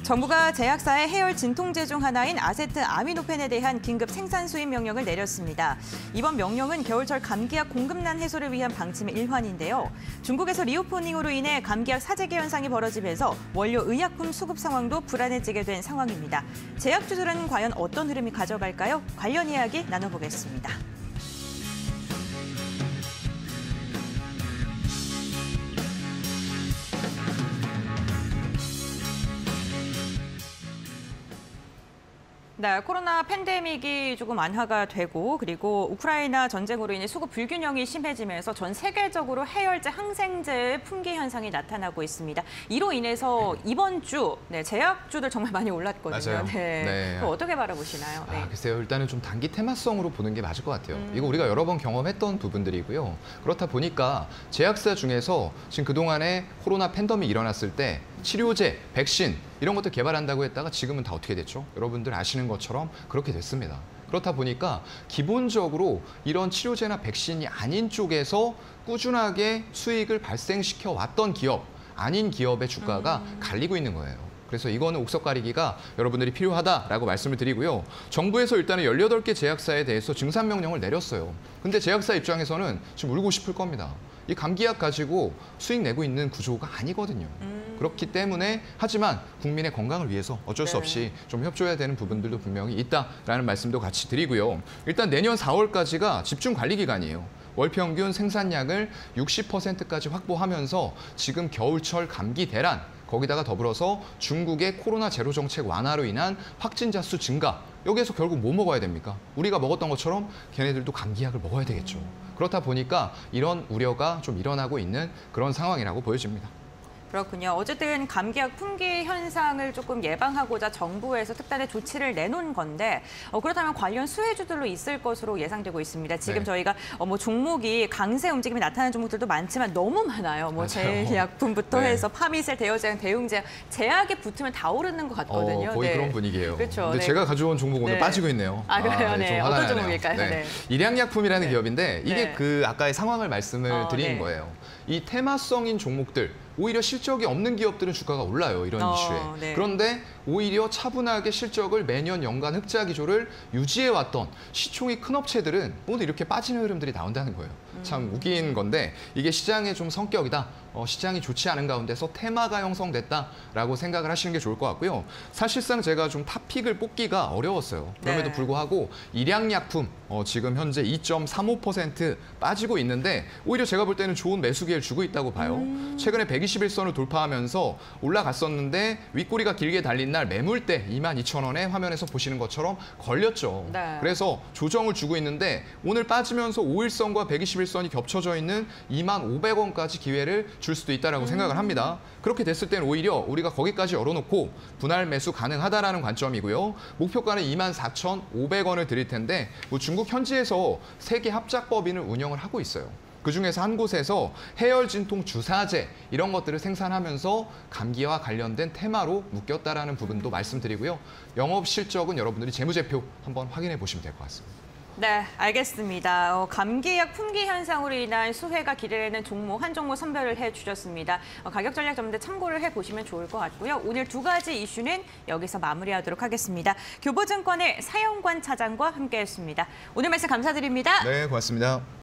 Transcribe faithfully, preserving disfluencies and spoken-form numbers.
정부가 제약사의 해열 진통제 중 하나인 아세트 아미노펜에 대한 긴급 생산 수입 명령을 내렸습니다. 이번 명령은 겨울철 감기약 공급난 해소를 위한 방침의 일환인데요. 중국에서 리오프닝으로 인해 감기약 사재기 현상이 벌어지면서 원료 의약품 수급 상황도 불안해지게 된 상황입니다. 제약주들은 과연 어떤 흐름이 가져갈까요? 관련 이야기 나눠보겠습니다. 네, 코로나 팬데믹이 조금 완화가 되고 그리고 우크라이나 전쟁으로 인해 수급 불균형이 심해지면서 전 세계적으로 해열제, 항생제의 품귀 현상이 나타나고 있습니다. 이로 인해서 이번 주 네, 제약주들 정말 많이 올랐거든요. 맞아요. 네. 네. 어떻게 바라보시나요? 네. 아, 글쎄요. 일단은 좀 단기 테마성으로 보는 게 맞을 것 같아요. 음. 이거 우리가 여러 번 경험했던 부분들이고요. 그렇다 보니까 제약사 중에서 지금 그동안에 코로나 팬데믹이 일어났을 때 치료제, 백신 이런 것들 개발한다고 했다가 지금은 다 어떻게 됐죠? 여러분들 아시는 것처럼 그렇게 됐습니다. 그렇다 보니까 기본적으로 이런 치료제나 백신이 아닌 쪽에서 꾸준하게 수익을 발생시켜 왔던 기업, 아닌 기업의 주가가 음. 갈리고 있는 거예요. 그래서 이거는 옥석 가리기가 여러분들이 필요하다라고 말씀을 드리고요. 정부에서 일단은 열여덟 개 제약사에 대해서 증산 명령을 내렸어요. 근데 제약사 입장에서는 지금 울고 싶을 겁니다. 이 감기약 가지고 수익 내고 있는 구조가 아니거든요. 음. 그렇기 때문에 하지만 국민의 건강을 위해서 어쩔 수 네. 없이 좀 협조해야 되는 부분들도 분명히 있다라는 말씀도 같이 드리고요. 일단 내년 사월까지가 집중 관리 기간이에요. 월 평균 생산량을 육십 퍼센트까지 확보하면서 지금 겨울철 감기 대란, 거기다가 더불어서 중국의 코로나 제로 정책 완화로 인한 확진자 수 증가, 여기에서 결국 뭐 먹어야 됩니까? 우리가 먹었던 것처럼 걔네들도 감기약을 먹어야 되겠죠. 그렇다 보니까 이런 우려가 좀 일어나고 있는 그런 상황이라고 보여집니다. 그렇군요. 어쨌든 감기약 품귀 현상을 조금 예방하고자 정부에서 특단의 조치를 내놓은 건데 어, 그렇다면 관련 수혜주들로 있을 것으로 예상되고 있습니다. 지금 네. 저희가 어, 뭐 종목이 강세 움직임이 나타나는 종목들도 많지만 너무 많아요. 뭐 제약품부터 네. 해서 파미셀, 대여제약, 대용제약, 제약에 붙으면 다 오르는 것 같거든요. 어, 거의 네. 그런 분위기예요. 그렇죠. 근데 네. 제가 가져온 종목 오늘 네. 빠지고 있네요. 아, 그래요? 아, 네. 좀 어떤 화가 나네요. 종목일까요? 네. 네. 일양약품이라는 네. 기업인데 이게 네. 그 아까의 상황을 말씀을 어, 드리는 네. 거예요. 이 테마성인 종목들, 오히려 실적이 없는 기업들은 주가가 올라요, 이런 어, 이슈에. 네. 그런데 오히려 차분하게 실적을 매년 연간 흑자 기조를 유지해왔던 시총이 큰 업체들은 오늘 이렇게 빠지는 흐름들이 나온다는 거예요. 참 웃긴 건데 이게 시장의 좀 성격이다. 어, 시장이 좋지 않은 가운데서 테마가 형성됐다라고 생각을 하시는 게 좋을 것 같고요. 사실상 제가 좀 탑픽을 뽑기가 어려웠어요. 그럼에도 네. 불구하고 일양약품 어, 지금 현재 이 점 삼오 퍼센트 빠지고 있는데 오히려 제가 볼 때는 좋은 매수 기회를 주고 있다고 봐요. 음. 최근에 백이십일 선을 돌파하면서 올라갔었는데 윗꼬리가 길게 달린 날 매물대 이만 이천 원에 화면에서 보시는 것처럼 걸렸죠. 네. 그래서 조정을 주고 있는데 오늘 빠지면서 오일선과 백이십일 선이 겹쳐져 있는 이만 오백 원까지 기회를 줄 수도 있다라고 음. 생각을 합니다. 그렇게 됐을 때는 오히려 우리가 거기까지 열어놓고 분할 매수 가능하다라는 관점이고요. 목표가는 이만 사천오백 원을 드릴 텐데 뭐 중국 현지에서 세계 합작법인을 운영을 하고 있어요. 그중에서 한 곳에서 해열 진통 주사제 이런 것들을 생산하면서 감기와 관련된 테마로 묶였다라는 부분도 말씀드리고요. 영업 실적은 여러분들이 재무제표 한번 확인해 보시면 될 것 같습니다. 네, 알겠습니다. 어, 감기약 품귀 현상으로 인한 수혜가 기대되는 종목, 한 종목 선별을 해주셨습니다. 어, 가격 전략 전문대 참고를 해보시면 좋을 것 같고요. 오늘 두 가지 이슈는 여기서 마무리하도록 하겠습니다. 교보증권의 사영관 차장과 함께했습니다. 오늘 말씀 감사드립니다. 네, 고맙습니다.